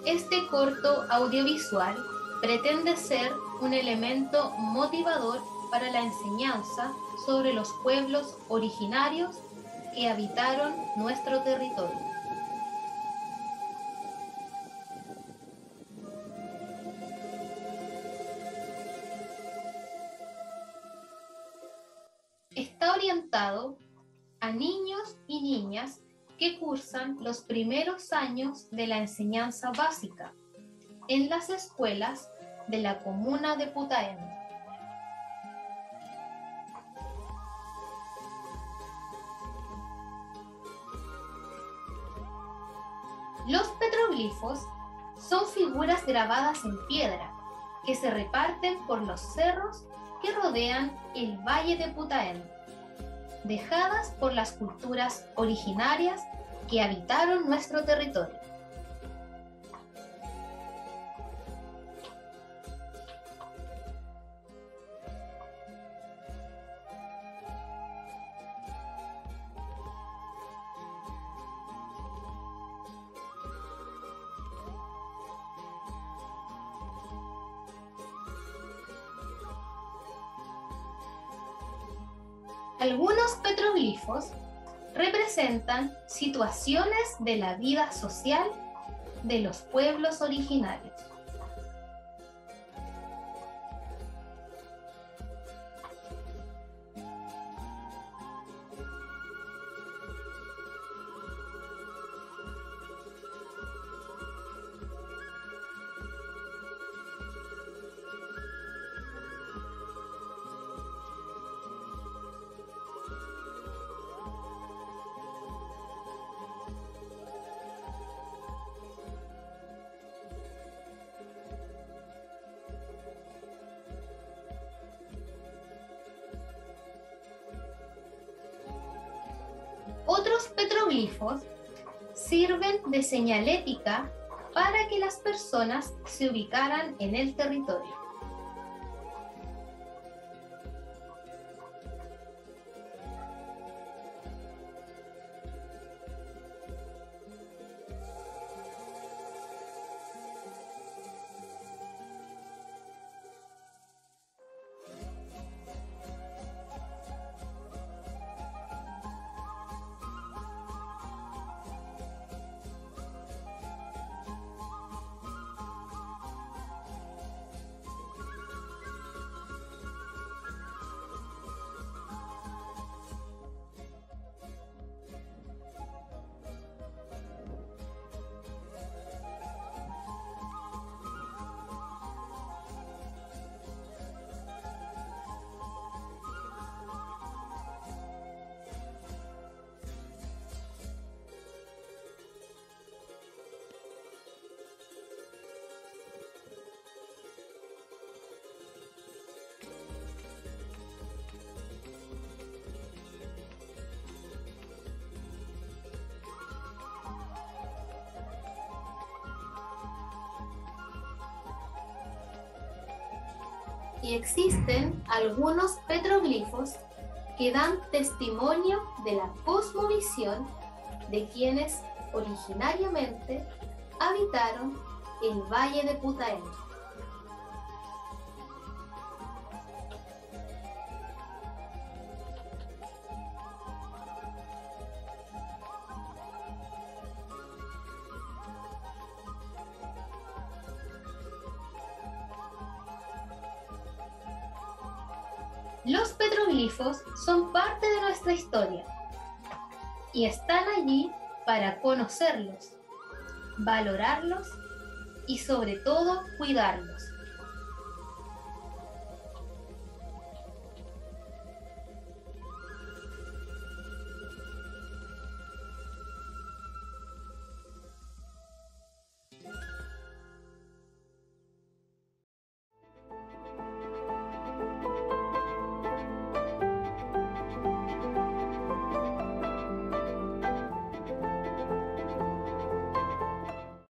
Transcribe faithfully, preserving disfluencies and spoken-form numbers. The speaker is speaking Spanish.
Este corto audiovisual pretende ser un elemento motivador para la enseñanza sobre los pueblos originarios que habitaron nuestro territorio. Está orientado a niños y niñas que cursan los primeros años de la enseñanza básica en las escuelas de la comuna de Putaén. Los petroglifos son figuras grabadas en piedra que se reparten por los cerros que rodean el valle de Putaén, dejadas por las culturas originarias que habitaron nuestro territorio. Algunos petroglifos representan situaciones de la vida social de los pueblos originarios. Otros petroglifos sirven de señalética para que las personas se ubicaran en el territorio. Y existen algunos petroglifos que dan testimonio de la cosmovisión de quienes originariamente habitaron el valle de Putaén. Los petroglifos son parte de nuestra historia y están allí para conocerlos, valorarlos y sobre todo cuidarlos.